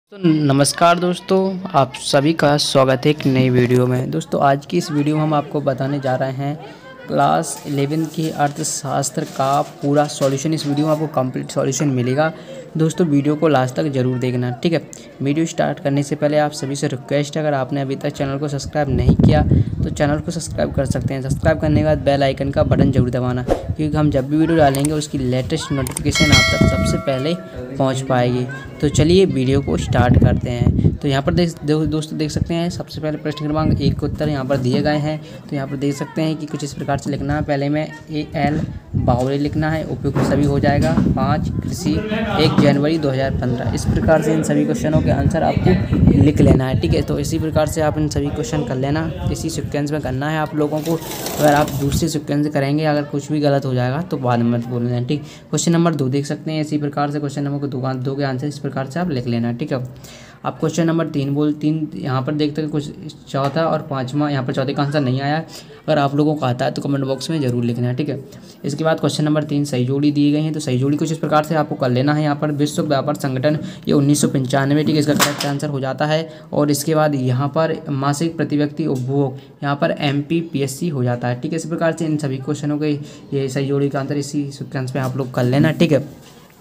तो नमस्कार दोस्तों, आप सभी का स्वागत है एक नई वीडियो में। दोस्तों आज की इस वीडियो में हम आपको बताने जा रहे हैं क्लास 11 की अर्थशास्त्र का पूरा सॉल्यूशन। इस वीडियो में आपको कंप्लीट सॉल्यूशन मिलेगा। दोस्तों वीडियो को लास्ट तक ज़रूर देखना, ठीक है। वीडियो स्टार्ट करने से पहले आप सभी से रिक्वेस्ट है, अगर आपने अभी तक चैनल को सब्सक्राइब नहीं किया तो चैनल को सब्सक्राइब कर सकते हैं। सब्सक्राइब करने के बाद बेल आइकन का बटन जरूर दबाना, क्योंकि हम जब भी वीडियो डालेंगे उसकी लेटेस्ट नोटिफिकेशन आप तक सबसे पहले पहुंच पाएगी। तो चलिए वीडियो को स्टार्ट करते हैं। तो यहाँ पर दोस्तों देख सकते हैं, सबसे पहले प्रश्न क्रमांक 1 के उत्तर यहाँ पर दिए गए हैं। तो यहाँ पर देख सकते हैं कि कुछ इस प्रकार से लिखना है। पहले में AL बावली लिखना है, उपयुक्त सभी हो जाएगा। 5 कृषि 1 जनवरी 2015। इस प्रकार से इन सभी क्वेश्चनों के आंसर आपको लिख लेना है, ठीक है। तो इसी प्रकार से आप इन सभी क्वेश्चन कर लेना, इसी सीक्वेंस में करना है आप लोगों को। अगर आप दूसरे सीक्वेंस से करेंगे, अगर कुछ भी गलत हो जाएगा तो बाद में मत बोलना, ठीक। क्वेश्चन नंबर 2 देख सकते हैं, इसी प्रकार से क्वेश्चन नंबर 2 के आंसर इस प्रकार से आप लिख लेना, ठीक है। आप क्वेश्चन नंबर 3 यहाँ पर देखते हैं, कुछ चौथा और पाँचवा यहाँ पर चौथे का आंसर नहीं आया। अगर आप लोगों को आता है तो कमेंट बॉक्स में जरूर लिखना है, ठीक है। इसके बाद क्वेश्चन नंबर 3 सही जोड़ी दी गई है। तो सही जोड़ी कुछ इस प्रकार से आपको कर लेना है। यहाँ पर विश्व व्यापार संगठन ये 1995, ठीक है, इसका करेक्ट आंसर हो जाता है। और इसके बाद यहाँ पर मासिक प्रति व्यक्ति उपभोग, यहाँ पर MPPSC हो जाता है, ठीक है। इस प्रकार से इन सभी क्वेश्चनों के ये सही जोड़ी का आंसर इसी सीक्वेंस में आप लोग कर लेना, ठीक है।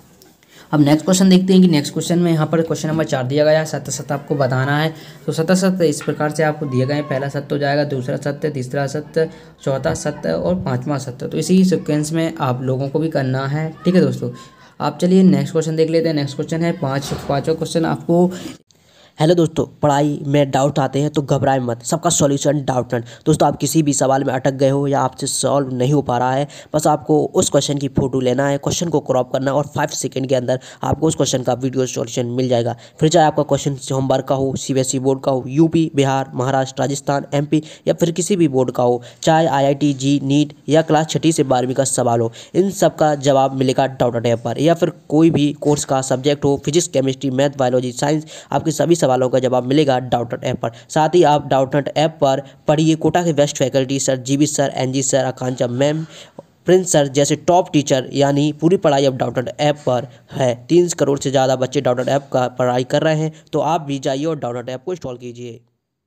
अब नेक्स्ट क्वेश्चन देखते हैं कि नेक्स्ट क्वेश्चन में यहाँ पर क्वेश्चन नंबर 4 दिया गया है। सत्य सत्य आपको बताना है। तो सत्य सत्य इस प्रकार से आपको दिए गए, पहला सत्य हो जाएगा, दूसरा सत्य, तीसरा सत्य, चौथा सत्य और पांचवा सत्य। तो इसी सीक्वेंस में आप लोगों को भी करना है, ठीक है दोस्तों। आप चलिए नेक्स्ट क्वेश्चन देख लेते हैं। नेक्स्ट क्वेश्चन है पाँचवा क्वेश्चन आपको। हेलो दोस्तों, पढ़ाई में डाउट आते हैं तो घबराएं मत, सबका सॉल्यूशन डाउटनट। दोस्तों आप किसी भी सवाल में अटक गए हो या आपसे सॉल्व नहीं हो पा रहा है, बस आपको उस क्वेश्चन की फोटो लेना है, क्वेश्चन को क्रॉप करना है और 5 सेकंड के अंदर आपको उस क्वेश्चन का वीडियो सॉल्यूशन मिल जाएगा। फिर चाहे आपका क्वेश्चन होमवर्क का हो, CBSE बोर्ड का हो, UP, बिहार, महाराष्ट्र, राजस्थान, MP या फिर किसी भी बोर्ड का हो, चाहे IIT JEE नीट या क्लास 6 से 12वीं का सवाल हो, इन सब का जवाब मिलेगा डाउटनट ऐप पर। या फिर कोई भी कोर्स का सब्जेक्ट हो, physics, chemistry, math, biology, science, आपके सभी सवालों का जवाब मिलेगा डाउटनट ऐप पर। साथ ही आप डाउटनट ऐप पर पढ़िए कोटा के best faculty sir, GB sir, NG sir, Akanksha ma'am, Prince sir जैसे टॉप टीचर, यानी पूरी पढ़ाई अब डाउटनट ऐप पर है। 3 करोड़ से ज़्यादा बच्चे डाउटनट ऐप का पढ़ाई कर रहे हैं, तो आप भी जाइए और डाउटनट ऐप को इंस्टॉल कीजिए।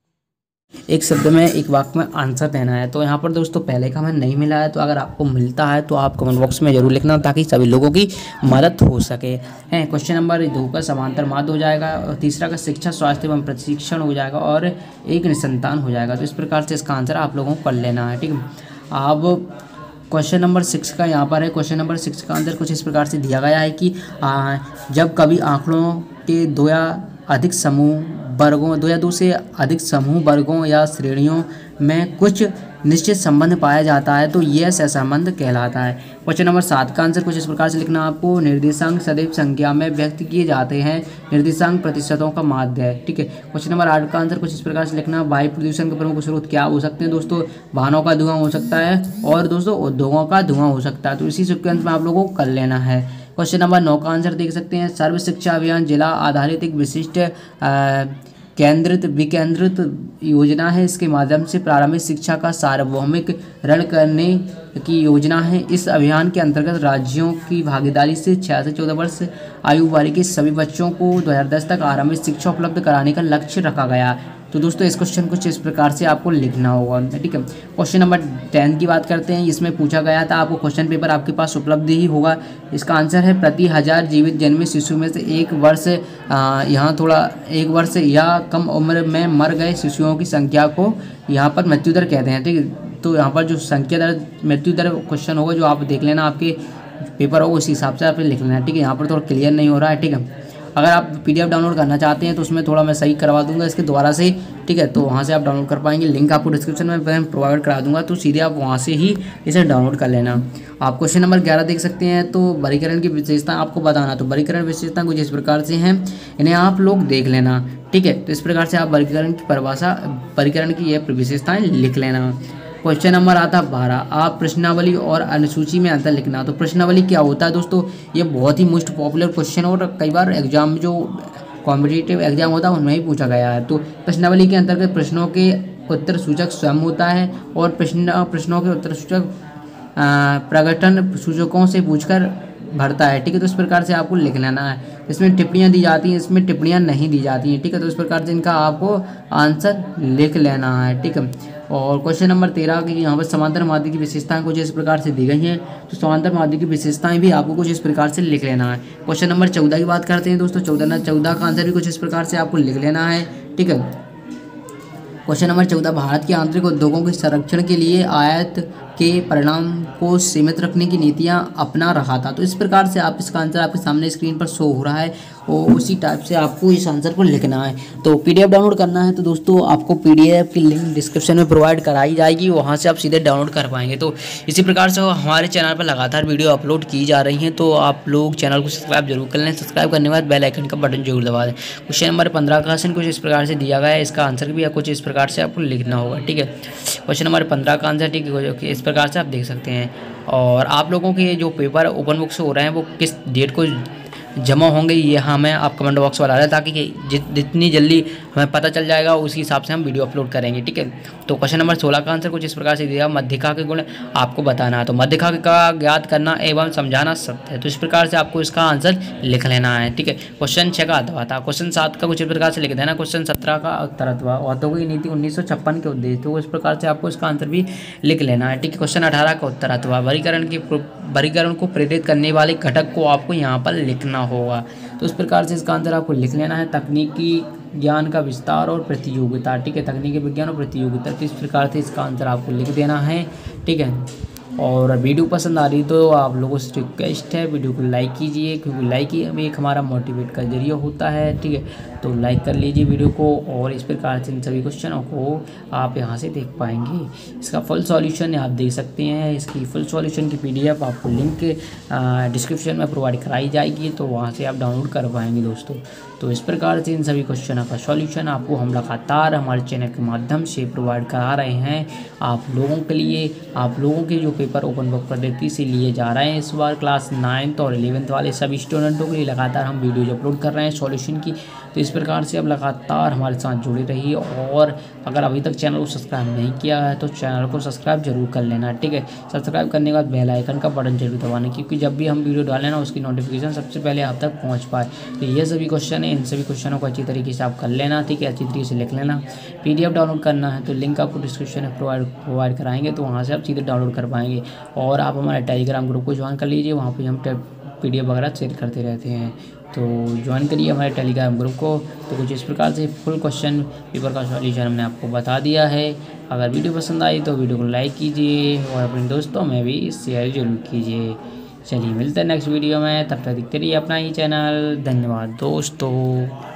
एक शब्द में एक वाक्य में आंसर देना है। तो यहाँ पर दोस्तों पहले का हमें नहीं मिला है, तो अगर आपको मिलता है तो आप कमेंट बॉक्स में जरूर लिखना, ताकि सभी लोगों की मदद हो सके। हैं क्वेश्चन नंबर 2 का समांतर माध्य हो जाएगा, और तीसरा का शिक्षा, स्वास्थ्य एवं प्रशिक्षण हो जाएगा, और एक निसंतान हो जाएगा। तो इस प्रकार से इसका आंसर आप लोगों को कर लेना है, ठीक है। अब क्वेश्चन नंबर 6 का यहाँ पर है। क्वेश्चन नंबर 6 का आंसर कुछ इस प्रकार से दिया गया है कि जब कभी आंकड़ों के 2 या अधिक समूह वर्गों, 2 या 2 से अधिक समूह वर्गों या श्रेणियों में कुछ निश्चित संबंध पाया जाता है, तो यह सहसंबंध कहलाता है। क्वेश्चन नंबर 7 का आंसर कुछ इस प्रकार से लिखना आपको। निर्देशांक सदैव संख्या में व्यक्त किए जाते हैं, निर्देशांक प्रतिशतों का माध्य है, ठीक है। क्वेश्चन नंबर 8 का आंसर कुछ इस प्रकार से लिखना। वायु प्रदूषण के प्रमुख स्रोत क्या हो सकते हैं दोस्तों? वाहनों का धुआं हो सकता है, और दोस्तों उद्योगों का धुआं हो सकता है। तो इसी सीक्वेंस में आप लोगों को कर लेना है। क्वेश्चन नंबर 9 का आंसर देख सकते हैं। सर्व शिक्षा अभियान जिला आधारित एक विशिष्ट केंद्रित विकेंद्रित योजना है। इसके माध्यम से प्रारंभिक शिक्षा का सार्वभौमिक ऋण करने की योजना है। इस अभियान के अंतर्गत राज्यों की भागीदारी से 6 से 14 वर्ष आयु वर्ग के सभी बच्चों को 2010 तक आरंभिक शिक्षा उपलब्ध कराने का लक्ष्य रखा गया। तो दोस्तों इस क्वेश्चन कुछ इस प्रकार से आपको लिखना होगा, ठीक है। क्वेश्चन नंबर 10 की बात करते हैं। इसमें पूछा गया था, आपको क्वेश्चन पेपर आपके पास उपलब्ध ही होगा। इसका आंसर है प्रति 1000 जीवित जन्मे शिशु में से 1 वर्ष यहाँ थोड़ा 1 वर्ष या कम उम्र में मर गए शिशुओं की संख्या को यहाँ पर मृत्यु दर कहते हैं, ठीक है। तो यहाँ पर जो संख्या दर मृत्यु दर क्वेश्चन होगा, जो आप देख लेना आपके पेपर होगा, उस हिसाब से आप लिख लेना, ठीक है। यहाँ पर थोड़ा क्लियर नहीं हो रहा है, ठीक है। अगर आप PDF डाउनलोड करना चाहते हैं तो उसमें थोड़ा मैं सही करवा दूंगा इसके द्वारा से, ठीक है। तो वहाँ से आप डाउनलोड कर पाएंगे, लिंक आपको डिस्क्रिप्शन में प्रोवाइड करा दूंगा, तो सीधे आप वहाँ से ही इसे डाउनलोड कर लेना। आप क्वेश्चन नंबर 11 देख सकते हैं। तो वर्गीकरण की विशेषता आपको बताना। तो वर्गीकरण विशेषता कुछ इस प्रकार से हैं, इन्हें आप लोग देख लेना, ठीक है। तो इस प्रकार से आप वर्गीकरण की परिभाषा, वर्गीकरण की ये विशेषताएँ लिख लेना। क्वेश्चन नंबर आता 12, आप प्रश्नावली और अनुसूची में अंतर लिखना। तो प्रश्नावली क्या होता है दोस्तों? ये बहुत ही मोस्ट पॉपुलर क्वेश्चन, और कई बार एग्जाम जो कॉम्पिटिटिव एग्जाम होता है उनमें ही पूछा गया है। तो प्रश्नावली के अंतर्गत प्रश्नों के उत्तर सूचक स्वयं होता है, और प्रश्नों के उत्तर सूचक प्रकटन सूचकों से पूछकर भरता है, ठीक है। तो इस प्रकार से आपको लिख लेना है। इसमें टिप्पणियाँ दी जाती हैं, इसमें टिप्पणियाँ नहीं दी जाती हैं, ठीक है। तो इस प्रकार से इनका आपको आंसर लिख लेना है, ठीक है। और क्वेश्चन नंबर 13 की यहाँ पर समांतर माध्य की विशेषताएं कुछ इस प्रकार से दी गई हैं, तो समांतर माध्य की विशेषताएं भी आपको कुछ इस प्रकार से लिख लेना है। क्वेश्चन नंबर 14 की बात करते हैं दोस्तों। 14 का आंसर भी कुछ इस प्रकार से आपको लिख लेना है, ठीक है। क्वेश्चन नंबर 14, भारत के आंतरिक उद्योगों के संरक्षण के लिए आयात के परिणाम को सीमित रखने की नीतियां अपना रहा था। तो इस प्रकार से आप इसका आंसर आपके सामने स्क्रीन पर शो हो रहा है और उसी टाइप से आपको इस आंसर को लिखना है। तो पीडीएफ डाउनलोड करना है तो दोस्तों आपको पीडीएफ की लिंक डिस्क्रिप्शन में प्रोवाइड कराई जाएगी, वहां से आप सीधे डाउनलोड कर पाएंगे। तो इसी प्रकार से हमारे चैनल पर लगातार वीडियो अपलोड की जा रही हैं, तो आप लोग चैनल को सब्सक्राइब जरूर कर लें। सब्सक्राइब करने के बाद बेल आइकन का बटन जरूर दबा दें। क्वेश्चन नंबर 15 का क्वेश्चन कुछ इस प्रकार से दिया गया है, इसका आंसर भी कुछ इस प्रकार से आपको लिखना होगा, ठीक है। क्वेश्चन नंबर 15 का आंसर, ठीक है, जो कि इस प्रकार से आप देख सकते हैं। और आप लोगों के जो पेपर ओपन बुक से हो रहे हैं वो किस डेट को जमा होंगे ये हमें आप कमेंट बॉक्स में बता दें, ताकि जितनी जल्दी हमें पता चल जाएगा उसी हिसाब से हम वीडियो अपलोड करेंगे, ठीक है। तो क्वेश्चन नंबर 16 का आंसर कुछ इस प्रकार से दिया, मध्यिका के गुण आपको बताना है। तो मध्यिका का ज्ञात करना एवं समझाना सत्य है, तो इस प्रकार से आपको इसका आंसर लिख लेना है, ठीक है। क्वेश्चन 6 का अथवा था। क्वेश्चन 7 का कुछ इस प्रकार से लिख देना। क्वेश्चन 17 का उत्तरत्वा, औद्योगिक नीति 1956 के उद्देश्य, तो इस प्रकार से आपको इसका आंसर भी लिख लेना है, ठीक है। क्वेश्चन 18 का उत्तरत्वा, वर्गीकरण को प्रेरित करने वाले घटक को आपको यहाँ पर लिखना होगा। तो इस प्रकार से इसका आंसर आपको लिख लेना है। तकनीकी ज्ञान का विस्तार और प्रतियोगिता, ठीक है, तकनीकी विज्ञान और प्रतियोगिता, तो इस प्रकार से इसका आंसर आपको लिख देना है, ठीक है। और वीडियो पसंद आ रही तो आप लोगों से रिक्वेस्ट है वीडियो को लाइक कीजिए, क्योंकि लाइक ही हमें एक हमारा मोटिवेट का जरिया होता है, ठीक है। तो लाइक कर लीजिए वीडियो को और इस प्रकार से इन सभी क्वेश्चनों को आप यहाँ से देख पाएंगे। इसका फुल सॉल्यूशन आप देख सकते हैं। इसकी फुल सॉल्यूशन की पीडीएफ आपको लिंक डिस्क्रिप्शन में प्रोवाइड कराई जाएगी, तो वहाँ से आप डाउनलोड कर पाएंगे दोस्तों। तो इस प्रकार से इन सभी क्वेश्चनों का सॉल्यूशन आपको हम लगातार हमारे चैनल के माध्यम से प्रोवाइड करा रहे हैं आप लोगों के लिए। आप लोगों के जो पेपर ओपन बुक पद्धति से लिए जा रहे हैं इस बार क्लास 9th और 11th वाले सभी स्टूडेंटों के लिए लगातार हम वीडियोज अपलोड कर रहे हैं सॉल्यूशन की। तो इस प्रकार से आप लगातार हमारे साथ जुड़े रहिए, और अगर अभी तक चैनल को सब्सक्राइब नहीं किया है तो चैनल को सब्सक्राइब जरूर कर लेना, ठीक है। सब्सक्राइब करने के बाद बेल आइकन का बटन जरूर दबाना, क्योंकि जब भी हम वीडियो डालें ना उसकी नोटिफिकेशन सबसे पहले आप तक पहुँच पाए। तो ये सभी क्वेश्चन है, इन सभी क्वेश्चनों को अच्छी तरीके से आप कर लेना, ठीक है, अच्छी तरीके से लिख लेना। पीडीएफ डाउनलोड करना है तो लिंक आपको डिस्क्रिप्शन में प्रोवाइड कराएंगे, तो वहाँ से आप सीधे डाउनलोड कर पाएंगे। और आप हमारे टेलीग्राम ग्रुप को ज्वाइन कर लीजिए, वहाँ पर हम पीडीएफ वगैरह शेयर करते रहते हैं, तो ज्वाइन करिए हमारे टेलीग्राम ग्रुप को। तो कुछ इस प्रकार से फुल क्वेश्चन पेपर का सॉल्यूशन हमने आपको बता दिया है। अगर वीडियो पसंद आई तो वीडियो को लाइक कीजिए और अपने दोस्तों में भी शेयर जरूर कीजिए। चलिए मिलते हैं नेक्स्ट वीडियो में, तब तक देखते रहिए अपना ही चैनल। धन्यवाद दोस्तों।